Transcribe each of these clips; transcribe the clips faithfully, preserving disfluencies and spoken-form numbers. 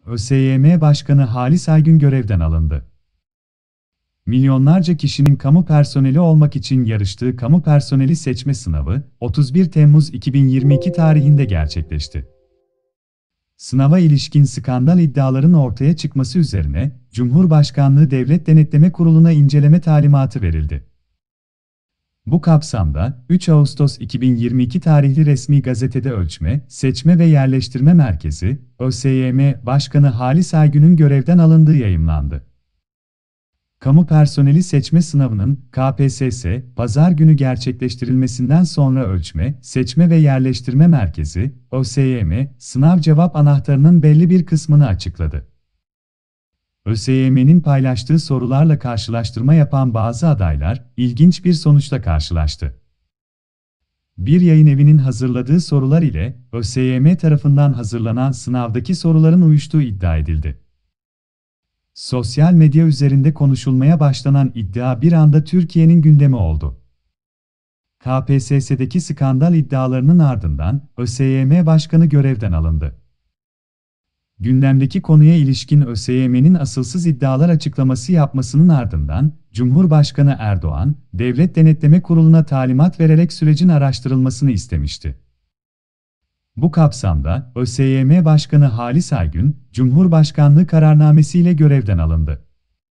ÖSYM Başkanı Halis Aygün görevden alındı. Milyonlarca kişinin kamu personeli olmak için yarıştığı kamu personeli seçme sınavı, otuz bir Temmuz iki bin yirmi iki tarihinde gerçekleşti. Sınava ilişkin skandal iddiaların ortaya çıkması üzerine, Cumhurbaşkanlığı Devlet Denetleme Kurulu'na inceleme talimatı verildi. Bu kapsamda, üç Ağustos iki bin yirmi iki tarihli resmi gazetede Ölçme, Seçme ve Yerleştirme Merkezi, ÖSYM Başkanı Halis Aygün'ün görevden alındığı yayımlandı. Kamu personeli seçme sınavının, K P S S, pazar günü gerçekleştirilmesinden sonra Ölçme, Seçme ve Yerleştirme Merkezi, ÖSYM, sınav cevap anahtarının belli bir kısmını açıkladı. ÖSYM'nin paylaştığı sorularla karşılaştırma yapan bazı adaylar, ilginç bir sonuçla karşılaştı. Bir yayın evinin hazırladığı sorular ile, ÖSYM tarafından hazırlanan sınavdaki soruların uyuştuğu iddia edildi. Sosyal medya üzerinde konuşulmaya başlanan iddia bir anda Türkiye'nin gündemi oldu. K P S S'deki skandal iddialarının ardından, ÖSYM Başkanı görevden alındı. Gündemdeki konuya ilişkin ÖSYM'nin asılsız iddialar açıklaması yapmasının ardından, Cumhurbaşkanı Erdoğan, Devlet Denetleme Kurulu'na talimat vererek sürecin araştırılmasını istemişti. Bu kapsamda, ÖSYM Başkanı Halis Aygün, Cumhurbaşkanlığı kararnamesiyle görevden alındı.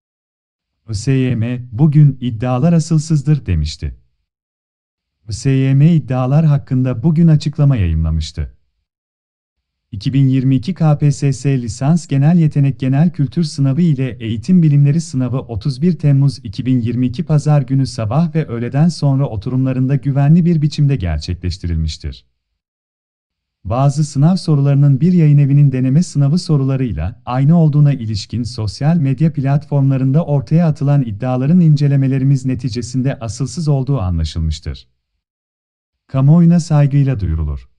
ÖSYM, bugün iddialar asılsızdır demişti. ÖSYM iddialar hakkında bugün açıklama yayımlamıştı. iki bin yirmi iki K P S S Lisans Genel Yetenek Genel Kültür Sınavı ile Eğitim Bilimleri Sınavı otuz bir Temmuz iki bin yirmi iki Pazar günü sabah ve öğleden sonra oturumlarında güvenli bir biçimde gerçekleştirilmiştir. Bazı sınav sorularının bir yayınevinin deneme sınavı sorularıyla aynı olduğuna ilişkin sosyal medya platformlarında ortaya atılan iddiaların incelemelerimiz neticesinde asılsız olduğu anlaşılmıştır. Kamuoyuna saygıyla duyurulur.